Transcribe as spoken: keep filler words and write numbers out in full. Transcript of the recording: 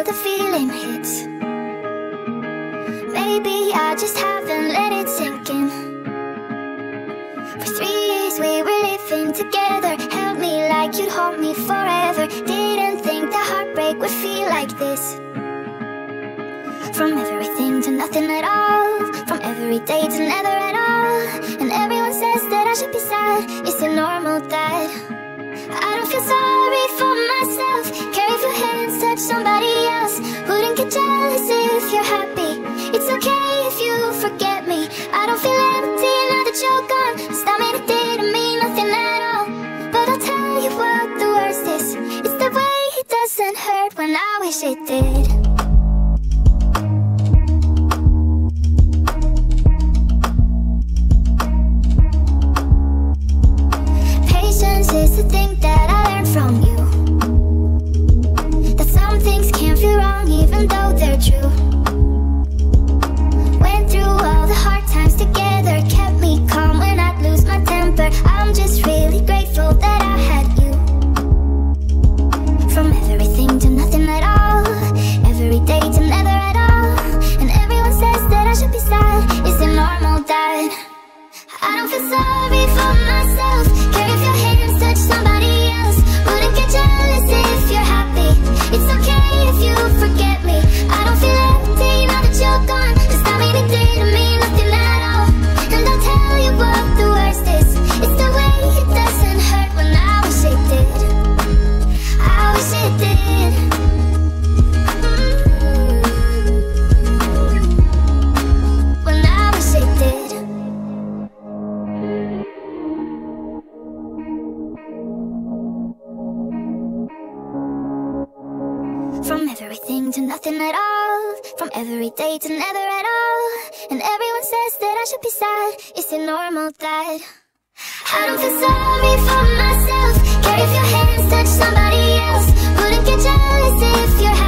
the feeling hits. Maybe I just haven't let it sink in. For three years we were living together, held me like you'd hold me forever. Didn't think that heartbreak would feel like this. From everything to nothing at all, from every day to never at all. And everyone says that I should be sad, is it normal that I don't feel sorry for myself? Care if your hands touch somebody else. Wouldn't get jealous if you're happy. It's okay if you forget me. I don't feel empty now that you're gone. Stop me, it didn't mean nothing at all. But I'll tell you what the worst is, it's the way it doesn't hurt when I wish it did. Is the thing that I learned from you, that some things can't feel wrong even though they're true. Went through all the hard times together, kept me calm when I'd lose my temper. I'm just really grateful that I had you. From everything to nothing at all, every day to never at all. And everyone says that I should be sad, is it normal that I don't feel sorry for myself? Care if your hands touch somebody else. Wouldn't get jealous if you're happy. It's okay if you forget me. I don't feel empty now that you're gone. Just tell me it didn't mean nothing at all. And I'll tell you what the worst is, it's the way it doesn't hurt when I wish it did. I wish it did. When I wish it did. From everything to nothing at all, from every day to never at all. And everyone says that I should be sad, is it normal that I don't feel sorry for myself? Care if your hands touch somebody else. Wouldn't get jealous if you're happy.